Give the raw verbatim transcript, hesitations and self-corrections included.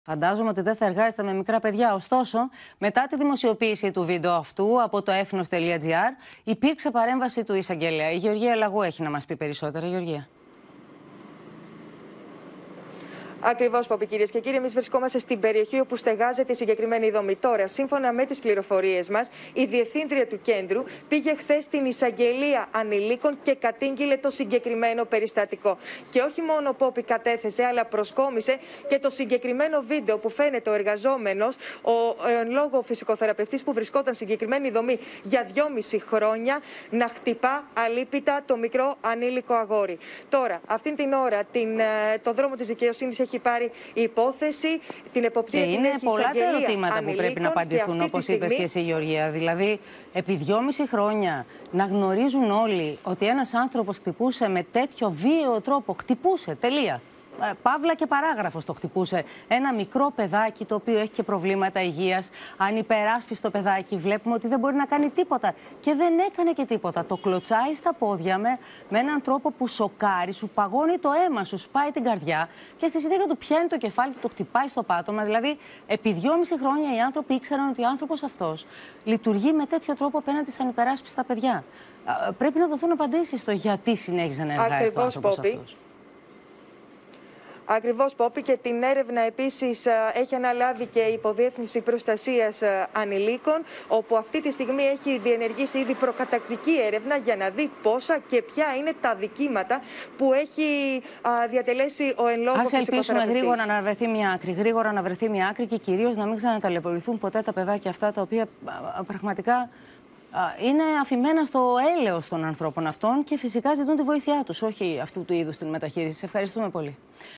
Φαντάζομαι ότι δεν θα εργάζεται με μικρά παιδιά. Ωστόσο, μετά τη δημοσιοποίηση του βίντεο αυτού από το έφνος τελεία τζι άρ, υπήρξε παρέμβαση του εισαγγελέα. Η Γεωργία Λαγού έχει να μας πει περισσότερα. Γεωργία. Ακριβώς, Πόπη, κυρίες και κύριοι, εμείς βρισκόμαστε στην περιοχή όπου στεγάζεται η συγκεκριμένη δομή. Τώρα, σύμφωνα με τις πληροφορίες μας, η διευθύντρια του κέντρου πήγε χθες στην εισαγγελία ανηλίκων και κατήγγειλε το συγκεκριμένο περιστατικό. Και όχι μόνο, Πόπη, κατέθεσε, αλλά προσκόμισε και το συγκεκριμένο βίντεο που φαίνεται ο εργαζόμενος, ο εν λόγω φυσικοθεραπευτής που βρισκόταν στην συγκεκριμένη δομή για δυόμιση χρόνια, να χτυπά αλίπητα το μικρό ανήλικο αγόρι. Τώρα, αυτήν την ώρα, την, το δρόμο της δικαιοσύνης έχει πάρει η υπόθεση, την εποπτεία και την είναι έχει πολλά τα ερωτήματα ανηλίκων, που πρέπει να απαντηθούν, όπως στιγμή... είπες και εσύ, Γεωργία. Δηλαδή, επί δυόμιση χρόνια να γνωρίζουν όλοι ότι ένας άνθρωπος χτυπούσε με τέτοιο βίαιο τρόπο, χτυπούσε, τελεία. Παύλα και παράγραφος το χτυπούσε. Ένα μικρό παιδάκι το οποίο έχει και προβλήματα υγείας, ανυπεράσπιστο παιδάκι. Βλέπουμε ότι δεν μπορεί να κάνει τίποτα. Και δεν έκανε και τίποτα. Το κλωτσάει στα πόδια με, με έναν τρόπο που σοκάρει, σου παγώνει το αίμα, σου σπάει την καρδιά και στη συνέχεια του πιάνει το κεφάλι του, το χτυπάει στο πάτωμα. Δηλαδή, επί δυόμιση χρόνια οι άνθρωποι ήξεραν ότι ο άνθρωπος αυτός λειτουργεί με τέτοιο τρόπο απέναντι στα ανυπεράσπιστα παιδιά. Πρέπει να δοθούν απαντήσεις στο γιατί συνέχιζε να εργάζεται ο άνθρωπος αυτός. Ακριβώς, Πόπη, και την έρευνα επίσης έχει αναλάβει και η Υποδιεύθυνση Προστασίας Ανηλίκων, όπου αυτή τη στιγμή έχει διενεργήσει ήδη προκαταρκτική έρευνα για να δει πόσα και ποια είναι τα δικήματα που έχει διατελέσει ο εν λόγω φυσικοθεραπευτής. Ας ελπίσουμε γρήγορα να βρεθεί μια άκρη, γρήγορα να βρεθεί μια άκρη και κυρίως να μην ξαναταλαιπωρηθούν ποτέ τα παιδάκια αυτά, τα οποία πραγματικά είναι αφημένα στο έλεος των ανθρώπων αυτών και φυσικά ζητούν τη βοήθειά τους, όχι αυτού του είδους την μεταχείριση. Σε ευχαριστούμε πολύ.